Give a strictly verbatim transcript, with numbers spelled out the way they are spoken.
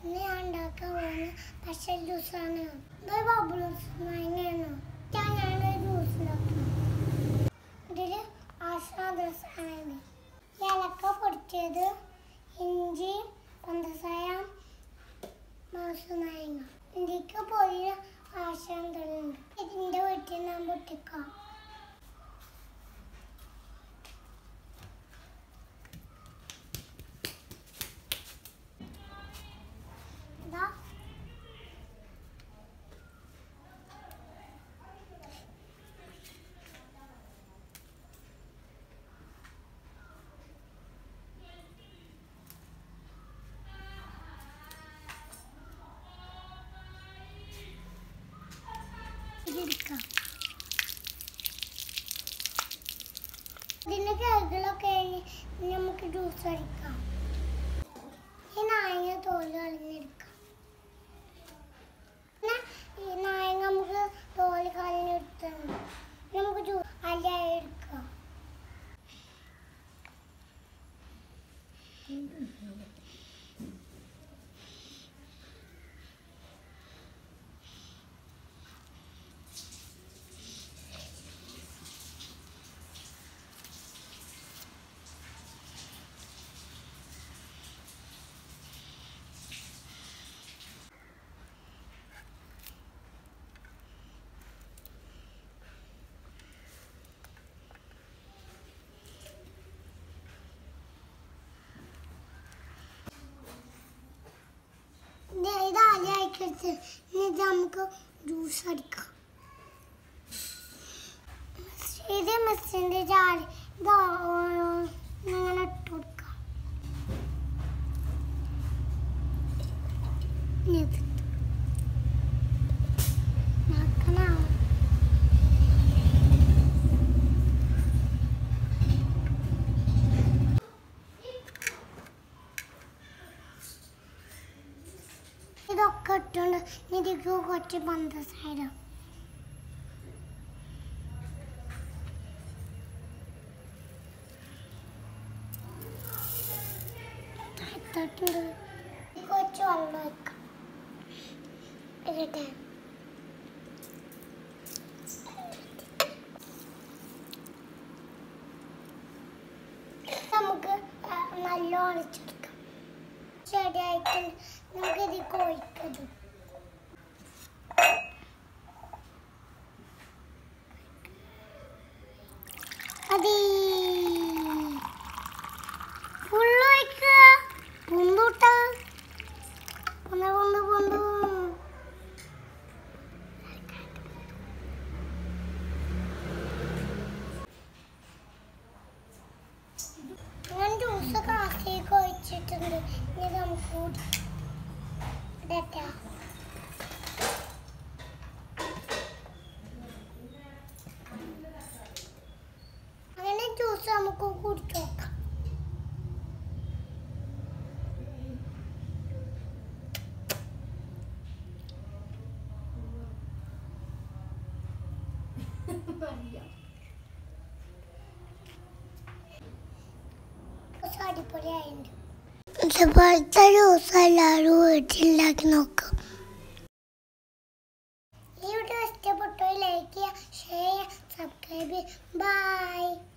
ഇന്ന് ഞാൻ ഉണ്ടാക്കാൻ പോകുന്ന സ്പെഷ്യൽ ജ്യൂസാണ്. ഇത് ബബിൾസ് മാങ്ങയാണ്. ഞാനൊരു ജ്യൂസ് ഉണ്ടാക്കണം. ഇതിൽ ആശ്വാദസാണ് ഏലക്ക പൊടിച്ചത്, ഇഞ്ചി, പഞ്ചസാര, മാങ്ങ. ഇതിക്ക് പൊടിയ ആശ്വാദമുണ്ട്. ഇതിൻ്റെ വീട്ടിൽ ഞാൻ പൊട്ടിക്കാം. ഇതിന്റെ കേക്കുകളൊക്കെ നമുക്ക് ജ്യൂസ് അടിക്കാം. ഈ നാരങ്ങ തോല് കളഞ്ഞെടുക്കാം. ഈ നാരങ്ങ നമുക്ക് തോല് കളഞ്ഞെടുത്തുണ്ട്. നമുക്ക് ജ്യൂസ് അല്ല എടുക്കാം. ഇത് നമുക്ക് ജ്യൂസ് അടിക്കാം. ഇത് മിക്സിന്റെ ജാറി ഇങ്ങനെ ഇട്ട് കൊടുക്കാം. ഇതൊക്കെ ഇട്ടുണ്ട്. ഇതിക്ക് കുറച്ച് പഞ്ചസാര, കുറച്ച് വെള്ളം വയ്ക്കാം. ഇരട്ടെ നമുക്ക് നല്ല ഒളിച്ചെടുക്കാം. ശരിയായിട്ട് നമുക്ക് ഇത് കോഴിക്കത് അതെ ഫുള്ളൊഴിക്ക. പൊന്തൂട്ട പൊന്ത പൊന്തു പൊന്തു ഞാൻ ജ്യൂസ് കാശിയൊക്കെ ഒഴിച്ചിട്ടുണ്ട്. ഇനി നമുക്ക് ഇടട്ടെ. അങ്ങനെ ജ്യൂസ് നമുക്ക് കുടിച്ചു നോക്കാം. അടിപൊളിയായിട്ടുണ്ട്. ഇതുപോലത്തെ ജ്യൂസ് എല്ലാവരും വീട്ടിലുണ്ടാക്കി നോക്കും. ഈ വീഡിയോ ഇഷ്ടപ്പെട്ടോ ലൈക്ക് ചെയ്യുക, ഷെയർ ചെയ്യുക, സബ്സ്ക്രൈബ് ചെയ്യുക. ബൈ.